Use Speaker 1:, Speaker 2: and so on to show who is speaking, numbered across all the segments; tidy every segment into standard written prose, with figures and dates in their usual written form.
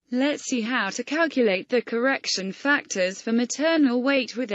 Speaker 1: Let's see how to calculate the correction factors for maternal weight with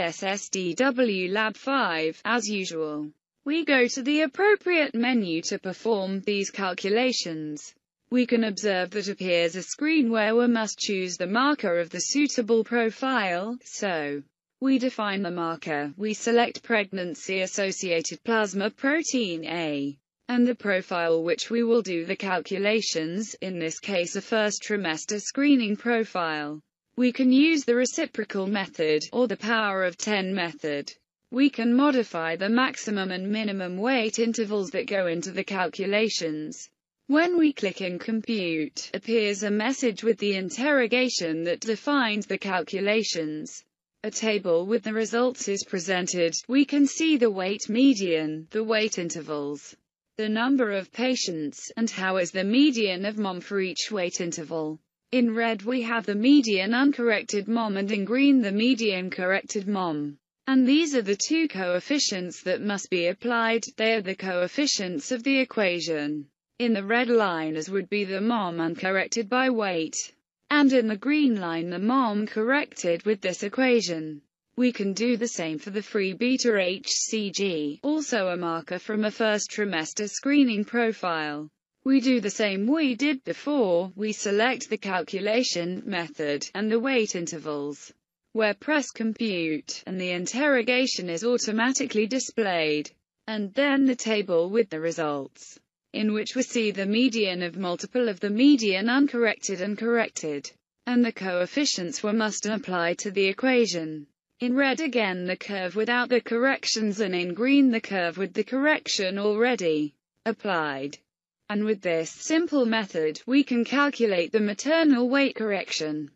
Speaker 1: SsdwLab 5. As usual, we go to the appropriate menu to perform these calculations. We can observe that appears a screen where we must choose the marker of the suitable profile, so we define the marker, we select pregnancy-associated plasma protein A, and the profile which we will do the calculations, in this case a first trimester screening profile. We can use the reciprocal method, or the power of 10 method. We can modify the maximum and minimum weight intervals that go into the calculations. When we click in Compute, appears a message with the interrogation that defines the calculations. A table with the results is presented. We can see the weight median, the weight intervals, the number of patients, and how is the median of mom for each weight interval. In red we have the median uncorrected mom and in green the median corrected mom. And these are the two coefficients that must be applied. They are the coefficients of the equation. In the red line as would be the mom uncorrected by weight, and in the green line the mom corrected with this equation. We can do the same for the free beta HCG, also a marker from a first trimester screening profile. We do the same we did before, we select the calculation method, and the weight intervals, where press compute, and the interrogation is automatically displayed. And then the table with the results, in which we see the median of multiple of the median uncorrected and corrected, and the coefficients we must apply to the equation. In red again the curve without the corrections and in green the curve with the correction already applied. And with this simple method, we can calculate the maternal weight correction.